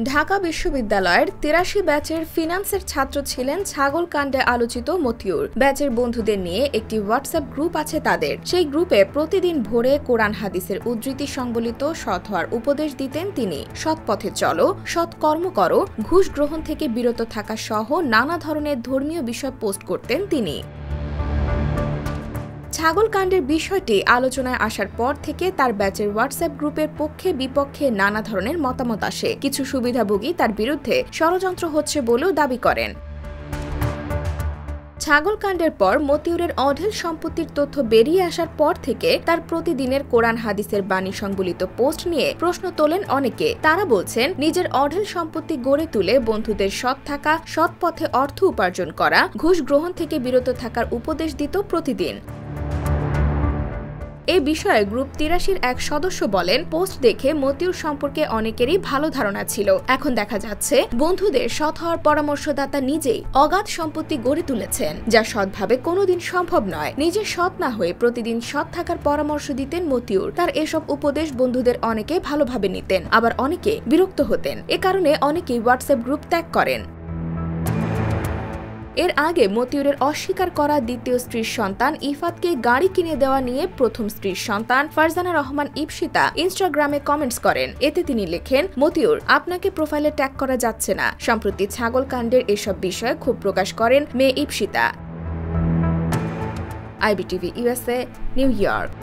ঢাকা বিশ্ববিদ্যালয়ের ৮৩ ব্যাচের ফিন্যান্সের ছাত্র ছিলেন ছাগলকাণ্ডে আলোচিত মতিউর। ব্যাচের বন্ধুদের নিয়ে একটি হোয়াটসঅ্যাপ গ্রুপ আছে তাদের। সেই গ্রুপে প্রতিদিন ভোরে কোরআন হাদিসের উদ্ধৃতি সংবলিত সৎ হওয়ার উপদেশ দিতেন তিনি। সৎ পথে চলো, সৎ কর্ম করো, ঘুষ গ্রহণ থেকে বিরত থাকা সহ নানা ধরনের ধর্মীয় বিষয় পোস্ট করতেন তিনি। ছাগলকাণ্ডের বিষয়টি আলোচনায় আসার পর থেকে তার ব্যাচের হোয়াটসঅ্যাপ গ্রুপের পক্ষে বিপক্ষে নানা ধরনের মতামত আসে। কিছু সুবিধাভোগী তার বিরুদ্ধে ষড়যন্ত্র হচ্ছে বলেও দাবি করেন। ছাগলকাণ্ডের পর মতিউরের অঢেল সম্পত্তির তথ্য বেরিয়ে আসার পর থেকে তার প্রতিদিনের কোরআন হাদিসের বাণী সংবলিত পোস্ট নিয়ে প্রশ্ন তোলেন অনেকে। তারা বলছেন, নিজের অঢেল সম্পত্তি গড়ে তুলে বন্ধুদের সৎ থাকা, সৎ পথে অর্থ উপার্জন করা, ঘুষ গ্রহণ থেকে বিরত থাকার উপদেশ দিত প্রতিদিন। এ বিষয়ে গ্রুপ ৮৩-র এক সদস্য বলেন, পোস্ট দেখে মতিউর সম্পর্কে অনেকেরই ভালো ধারণা ছিল। এখন দেখা যাচ্ছে বন্ধুদের সৎ হওয়ার পরামর্শদাতা নিজেই অগাধ সম্পত্তি গড়ে তুলেছেন, যা সৎভাবে কোনোদিন সম্ভব নয়। নিজে সৎ না হয়ে প্রতিদিন সৎ থাকার পরামর্শ দিতেন মতিউর। তার এসব উপদেশ বন্ধুদের অনেকে ভালোভাবে নিতেন, আবার অনেকে বিরক্ত হতেন। এ কারণে অনেকেই হোয়াটসঅ্যাপ গ্রুপ ত্যাগ করেন। এর আগে মতিউরের অস্বীকার করা দ্বিতীয় স্ত্রীর সন্তান ইফাতকে গাড়ি কিনে দেওয়া নিয়ে প্রথম স্ত্রীর সন্তান ফারজানা রহমান ইপসিতা ইনস্টাগ্রামে কমেন্টস করেন। এতে তিনি লেখেন, মতিউর, আপনাকে প্রোফাইলে ট্যাগ করা যাচ্ছে না। সম্প্রতি ছাগলকাণ্ডের এসব বিষয়ে ক্ষোভ প্রকাশ করেন মেয়ে Ipsita. IBTV USA, New York.